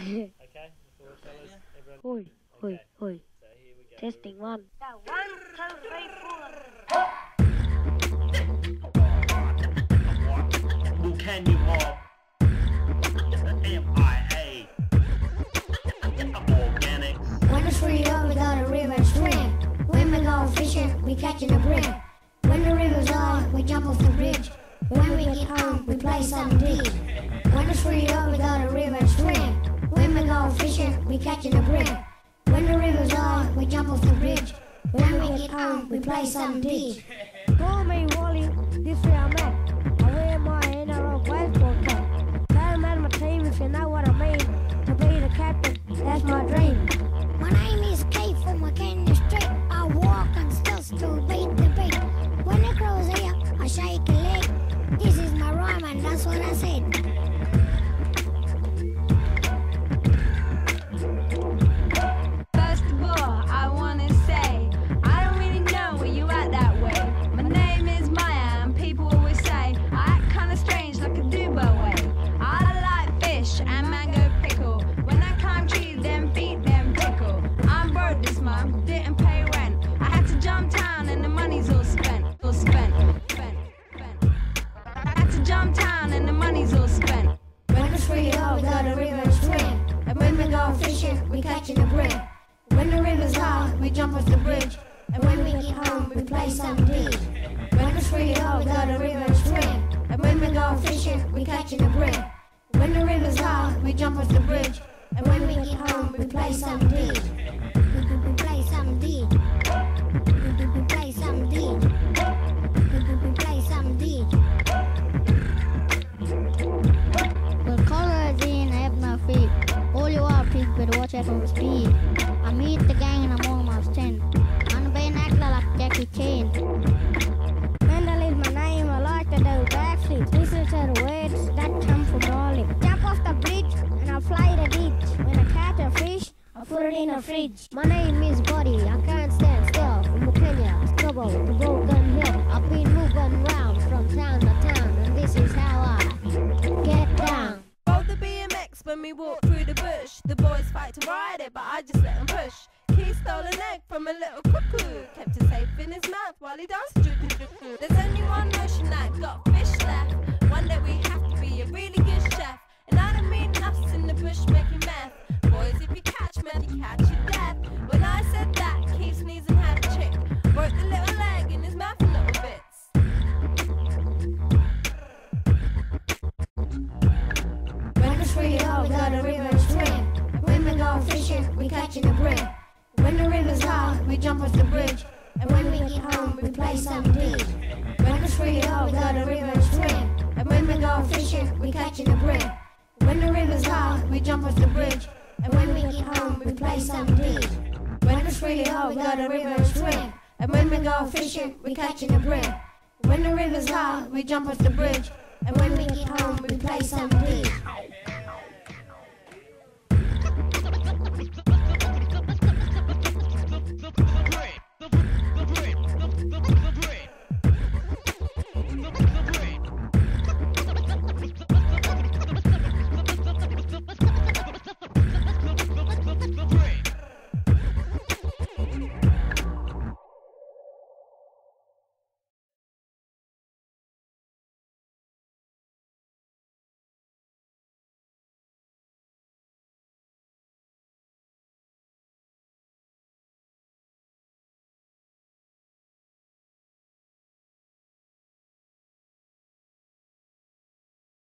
Okay, before fellas, everyone. Hoi. So here we go. Testing one. Now, 1, 2, 3, 4. Who can you mob? MIA. Organics. When it's free up, we got a river swim. When we go fishing, we catching a brim. When the river's high, we jump off the bridge. When we get home, we play some deed. When it's free up, we got a river swim. When we go fishing, we catching a brim. When the river's high, we jump off the bridge. When we get home, we play some deed. Call me Wally, this way I'm at. I wear my NRL baseball cap. Tell them my team if you know what I mean. To be the captain, that's my dream. My name is Kate from McKenna Street. I walk on stilts to beat the beat. When the crow's here, I shake a leg. This is my rhyme and that's what I said. First of all, I wanna say, I don't really know where you at that way. My name is Maya and people always say, I act kinda strange like a Dubo way. I like fish and mango pickle. When I climb trees, them feet, them tickle. I'm broke this month, didn't pay rent. I had to jump town and the money's all spent. I had to jump town and the money's all spent. When it's free up, we got a river swim. And when we go fishing, we catching a brim. When the river's high, we jump off the bridge. And when we get home, we play some deed. When it's free up, we got a river swim. And when we go fishing, we catching a brim. When the river's high, we jump off the bridge. And when we get home, we play some deed. We play some deed. We play some deed. We play some deed. Well, colors in, I have no feet. All you are, please better watch out for speed. I meet the gang and I'm almost 10. I'm being actor like Jackie Chan. Mendel is my name, I like to do backflips. Listen to the words that come from rolling. Jump off the bridge and I'll fly the ditch. When I catch a fish, I put it in a fridge. My name is Buddy, I can't stand still. From Kenya, Stubble, to Broken Hill. I've been moving round from town to town, and this is how I get down. Roll the BMX when we walk through the bush. The boys fight to ride it, but I just let them push. Keith stole an egg from a little cuckoo. Kept it safe in his mouth while he danced. There's only one notion that got fish left. One day we have to be a really good chef. And I don't mean us in the bush making meth. Boys, if you catch me, you catch your death. When I said that, Keith sneezed and had a chick. Broke the little leg in his mouth in little bits. When it's free up, we got a river swim. When we go fishing, we catching a brim. When the river's high, we jump off the bridge. And when we get home, we play some deed. When it's free up, we got a river swim. And when we go fishing, we catching a brim. When the river's high, we jump off the bridge. And when we get home, we play some deed. When it's free up, we got a river swim. And when we go fishing, we catching a brim. When the river's high, we jump off the bridge. And when we get home, we play some deed.